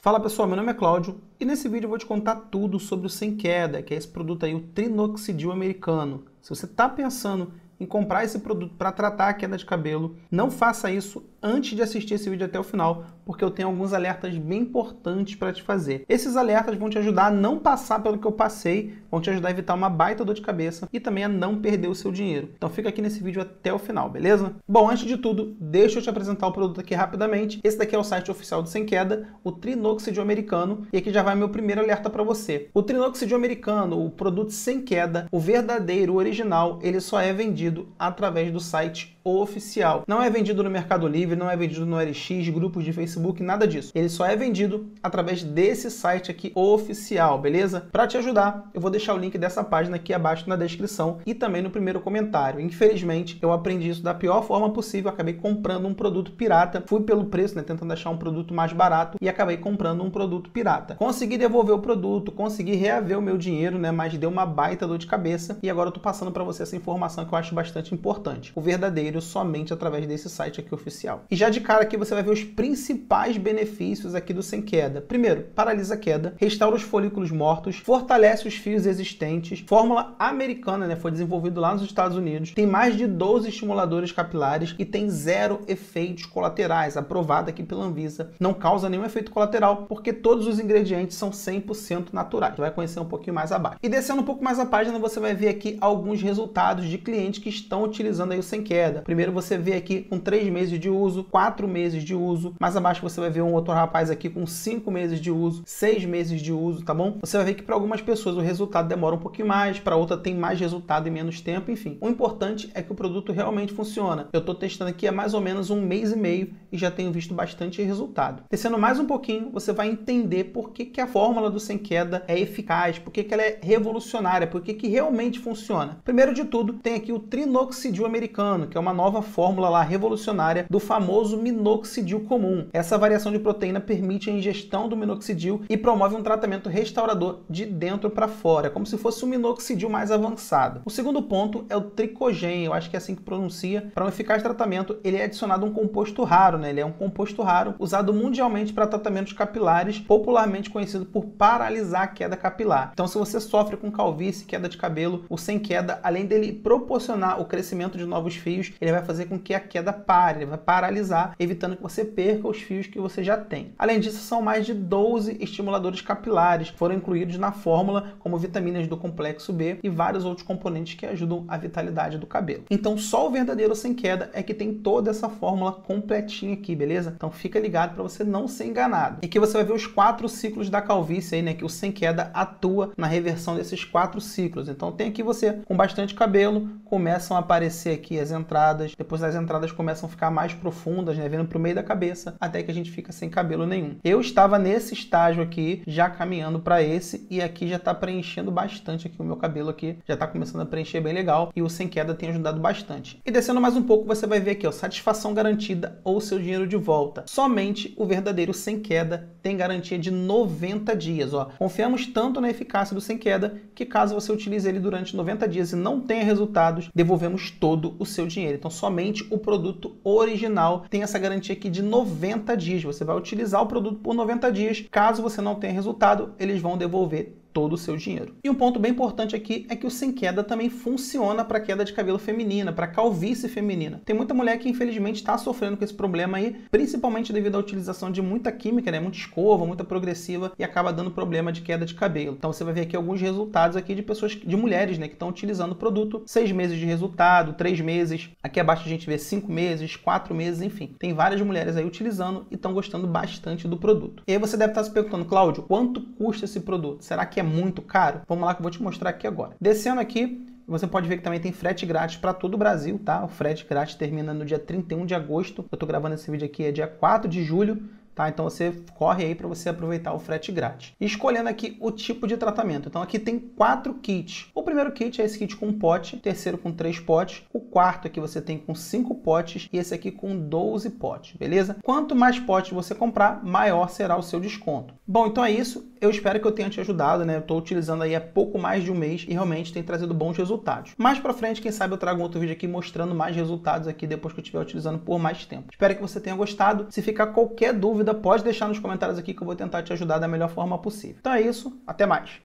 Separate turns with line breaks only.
Fala pessoal, meu nome é Cláudio e nesse vídeo eu vou te contar tudo sobre o Sem Queda, que é esse produto aí, o Trinoxidil americano. Se você está pensando em comprar esse produto para tratar a queda de cabelo, não faça isso antes de assistir esse vídeo até o final, porque eu tenho alguns alertas bem importantes para te fazer. Esses alertas vão te ajudar a não passar pelo que eu passei, vão te ajudar a evitar uma baita dor de cabeça e também a não perder o seu dinheiro. Então fica aqui nesse vídeo até o final, beleza? Bom, antes de tudo, deixa eu te apresentar o produto aqui rapidamente. Esse daqui é o site oficial do Sem Queda, o Trinoxidil americano, e aqui já vai meu primeiro alerta para você. O Trinoxidil americano, o produto Sem Queda, o verdadeiro, o original, ele só é vendido através do site oficial. Não é vendido no Mercado Livre, não é vendido no LX, grupos de Facebook, nada disso. Ele só é vendido através desse site aqui oficial, beleza? Para te ajudar, eu vou deixar o link dessa página aqui abaixo na descrição e também no primeiro comentário. Infelizmente, eu aprendi isso da pior forma possível, acabei comprando um produto pirata. Fui pelo preço, né, tentando achar um produto mais barato e acabei comprando um produto pirata. Consegui devolver o produto, consegui reaver o meu dinheiro, né, mas deu uma baita dor de cabeça e agora eu tô passando para você essa informação que eu acho bastante importante. O verdadeiro somente através desse site aqui oficial. E já de cara aqui você vai ver os principais benefícios aqui do Sem Queda. Primeiro, paralisa a queda, restaura os folículos mortos, fortalece os fios existentes, fórmula americana, né, foi desenvolvido lá nos Estados Unidos, tem mais de 12 estimuladores capilares e tem 0 efeitos colaterais, aprovado aqui pela Anvisa. Não causa nenhum efeito colateral, porque todos os ingredientes são 100% naturais. Você vai conhecer um pouquinho mais abaixo. E descendo um pouco mais a página, você vai ver aqui alguns resultados de clientes que estão utilizando aí o Sem Queda. Primeiro você vê aqui com 3 meses de uso, 4 meses de uso. Mais abaixo você vai ver um outro rapaz aqui com 5 meses de uso, 6 meses de uso, tá bom? Você vai ver que para algumas pessoas o resultado demora um pouquinho mais, para outra tem mais resultado em menos tempo, enfim. O importante é que o produto realmente funciona. Eu estou testando aqui há mais ou menos 1 mês e meio e já tenho visto bastante resultado. Descendo mais um pouquinho, você vai entender por que a fórmula do Sem Queda é eficaz, por que ela é revolucionária, por que realmente funciona. Primeiro de tudo, tem aqui o Trinoxidil americano, que é uma nova fórmula lá revolucionária do famoso minoxidil comum. Essa variação de proteína permite a ingestão do minoxidil e promove um tratamento restaurador de dentro para fora, como se fosse um minoxidil mais avançado. O segundo ponto é o tricogen, eu acho que é assim que pronuncia. Para um eficaz tratamento, ele é adicionado um composto raro, né? Ele é um composto raro usado mundialmente para tratamentos capilares, popularmente conhecido por paralisar a queda capilar. Então, se você sofre com calvície, queda de cabelo, o Sem Queda, além dele proporcionar o crescimento de novos fios, ele vai fazer com que a queda pare, ele vai paralisar, evitando que você perca os fios que você já tem. Além disso, são mais de 12 estimuladores capilares que foram incluídos na fórmula, como vitaminas do complexo B e vários outros componentes que ajudam a vitalidade do cabelo. Então, só o verdadeiro Sem Queda é que tem toda essa fórmula completinha aqui, beleza? Então, fica ligado para você não ser enganado. E aqui você vai ver os 4 ciclos da calvície aí, né, que o Sem Queda atua na reversão desses 4 ciclos. Então, tem aqui você com bastante cabelo, começam a aparecer aqui as entradas, depois as entradas começam a ficar mais profundas, né, vindo para o meio da cabeça, até que a gente fica sem cabelo nenhum. Eu estava nesse estágio aqui, já caminhando para esse, e aqui já está preenchendo bastante aqui o meu cabelo aqui, já está começando a preencher bem legal, e o Sem Queda tem ajudado bastante. E descendo mais um pouco, você vai ver aqui, ó, satisfação garantida ou seu dinheiro de volta. Somente o verdadeiro Sem Queda tem garantia de 90 dias, ó. Confiamos tanto na eficácia do Sem Queda, que caso você utilize ele durante 90 dias e não tenha resultados, devolvemos todo o seu dinheiro. Então, somente o produto original tem essa garantia aqui de 90 dias. Você vai utilizar o produto por 90 dias. Caso você não tenha resultado, eles vão devolver todo o seu dinheiro. E um ponto bem importante aqui é que o Sem Queda também funciona para queda de cabelo feminina, para calvície feminina. Tem muita mulher que infelizmente está sofrendo com esse problema aí, principalmente devido à utilização de muita química, né, muita escova, muita progressiva, e acaba dando problema de queda de cabelo. Então você vai ver aqui alguns resultados aqui de pessoas, de mulheres, né, que estão utilizando o produto. 6 meses de resultado, 3 meses, aqui abaixo a gente vê 5 meses, 4 meses, enfim. Tem várias mulheres aí utilizando e estão gostando bastante do produto. E aí você deve estar se perguntando, Cláudio, quanto custa esse produto? Será que é muito caro? Vamos lá que eu vou te mostrar aqui agora. Descendo aqui, você pode ver que também tem frete grátis para todo o Brasil, tá? O frete grátis termina no dia 31 de agosto. Eu tô gravando esse vídeo aqui, é dia 4 de julho. Tá? Então você corre aí para você aproveitar o frete grátis. E escolhendo aqui o tipo de tratamento. Então aqui tem 4 kits. O primeiro kit é esse kit com um pote, o terceiro com 3 potes, o quarto aqui você tem com 5 potes e esse aqui com 12 potes, beleza? Quanto mais potes você comprar, maior será o seu desconto. Bom, então é isso. Eu espero que eu tenha te ajudado, né? Eu estou utilizando aí há pouco mais de um mês e realmente tem trazido bons resultados. Mais pra frente, quem sabe eu trago um outro vídeo aqui mostrando mais resultados aqui depois que eu estiver utilizando por mais tempo. Espero que você tenha gostado. Se ficar qualquer dúvida, pode deixar nos comentários aqui que eu vou tentar te ajudar da melhor forma possível. Então é isso, até mais!